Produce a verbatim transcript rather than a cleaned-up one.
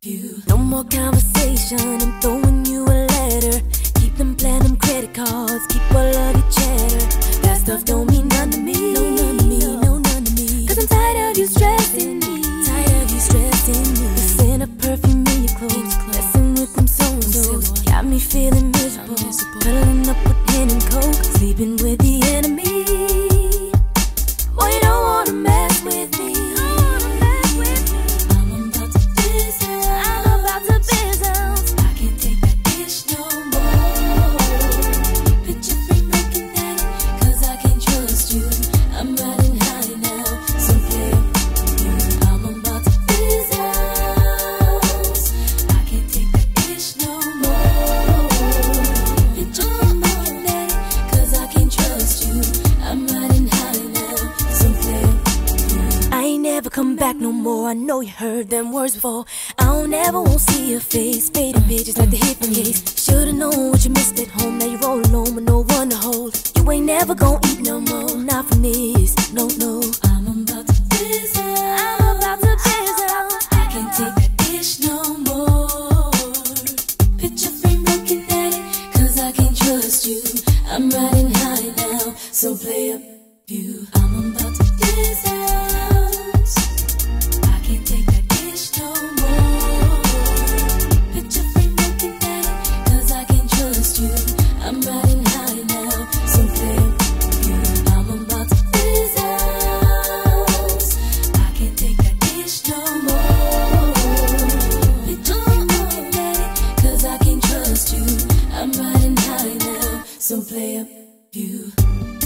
you. No more conversation, I'm throwing you a letter. Keep them platinum credit cards, keep all of your cheddar. That stuff don't mean none to me, no none to me, no none to me. Cause I'm tired of you stressing me, tired of you stressing me. The scent of perfume in your clothes, messing with them so-and-sos. Got me feeling miserable, cuddling up with hen and coke, sleeping with the enemy. Boy, you don't wanna mess with me. I'm about to Bizounce, I'm about to Bizounce. I can't take that dish no more. Picture frame looking at it, cause I can't trust you. I'm riding high now, so play you. I'm about to Bizounce. I can't take that dish no more. Picture frame looking at it, cause I can't trust you. I'm riding high now, so play you. I ain't never come back no more. I know you heard them words before. I don't ever want to see your face, fading pages like the hit from case. Should've known what you missed at home. Now you're all alone with no one to hold. You ain't never gonna eat no more, not from this, no, no. I'm about to Bizounce, I'm about to Bizounce. I can't take that dish no more. Picture frame looking at it, cause I can't trust you. I'm riding high now, so play up you. I'm about to Bizounce. I can't take that dish no more. Picture frame looking at it, cause I can't trust you. I'm riding high now, so play up you. I'm about to Bizounce. I can't take that dish no more. Picture frame looking at it, cause I can't trust you. I'm riding high now, so play up you.